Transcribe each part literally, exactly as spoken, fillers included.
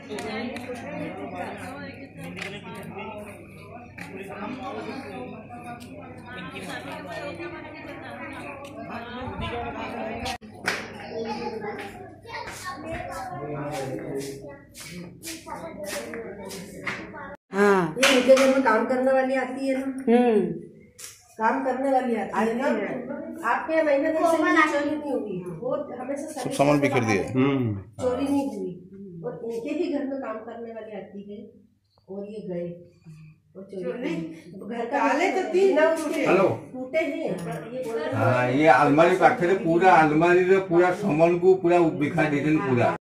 हाँ, ये उनके घर में काम करने वाली आती है ना। हम्म, काम करने वाली आती है ना। आपके महीने में चोरी नहीं हुई, वो हमेशा सब सामान बिखेर दिए, चोरी नहीं हुई। और इनके ही घर में काम करने वाली आती है और ये गए और चोरी घर का आले तो तीन हेलो टूटे हैं। हाँ, ये अलमारी पाखे पूरा अलमारी रे पूरा सामान को पूरा बिखा देते पूरा।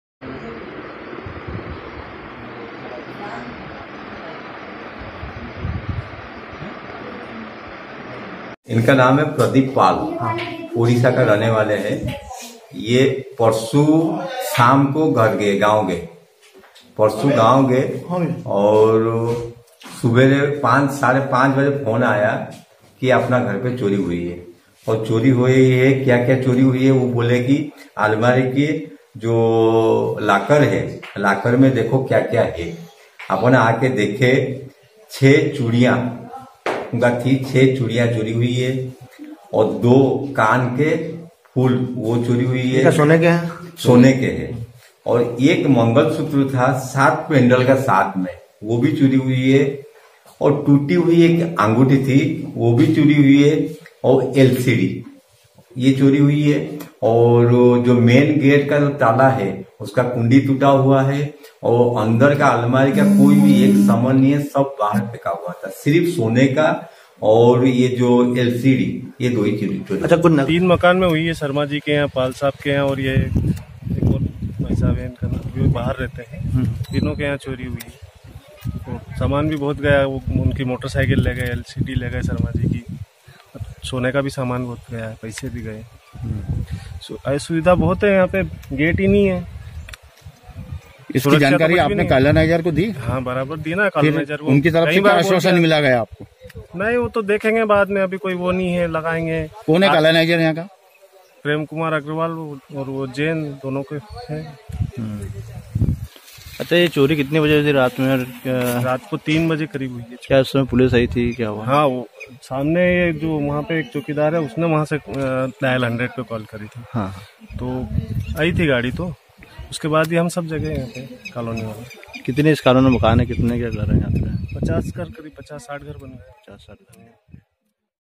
इनका नाम है प्रदीप पाल, उड़ीसा का रहने वाले हैं। ये परसों शाम को घर गए, गांव गए, परसों गांव गए और सुबह पाँच साढ़े पाँच बजे फोन आया कि अपना घर पे चोरी हुई है। और चोरी हुई है, क्या क्या चोरी हुई है वो बोले कि अलमारी की जो लाकर है, लाकर में देखो क्या क्या है। अपन आके देखे छह चूड़ियां उनका थी, छह चूड़ियां चोरी हुई है और दो कान के फूल वो चोरी हुई है। सोने के हैं? सोने के है। और एक मंगलसूत्र था सात पेंडल का साथ में, वो भी चोरी हुई है। और टूटी हुई एक अंगूठी थी वो भी चोरी हुई है। और एलसीडी ये चोरी हुई है। और जो मेन गेट का जो ताला है उसका कुंडी टूटा हुआ है। और अंदर का अलमारी का कोई भी एक सामान नहीं है, सब बाहर फेंका हुआ था। सिर्फ सोने का और ये जो एलसीडी ये दो ही चोरी। अच्छा, कुछ तीन मकान में हुई है, शर्मा जी के यहाँ, पाल साहब के यहाँ और ये एक और भाई साहब है इनका नाम, भी बाहर रहते हैं। तीनों के यहाँ चोरी हुई है। तो सामान भी बहुत गया, वो उनकी मोटरसाइकिल ले गए, एलसीडी ले गए शर्मा जी की, सोने का भी सामान बहुत गया है, पैसे भी गए। सुविधा बहुत है यहाँ पे, गेट ही नहीं है। इसकी जानकारी आपने काला नाइजर को दी? हाँ, बराबर दी ना काला नाइजर को। उनकी तरफ से क्या आश्वासन मिला गया आपको? नहीं, वो तो देखेंगे बाद में, अभी कोई वो नहीं है, लगाएंगे। कौन है काला नाइजर यहाँ का? प्रेम कुमार अग्रवाल और वो जैन दोनों के हैं। अच्छा, ये चोरी कितने बजे थी रात में? रात को तीन बजे करीब हुई है। क्या उस समय पुलिस आई थी, क्या हुआ? हाँ, वो सामने ये जो वहाँ पे एक चौकीदार है, उसने वहाँ से डायल हंड्रेड पे कॉल करी थी। हाँ, तो आई थी गाड़ी, तो उसके बाद ही हम सब जगह यहाँ पे कॉलोनी वाले। कितने इस कॉलोनी में मकान है, कितने क्या घर है यहाँ पे? पचास घर, करीब पचास साठ घर बन गए। पचास साठ घर।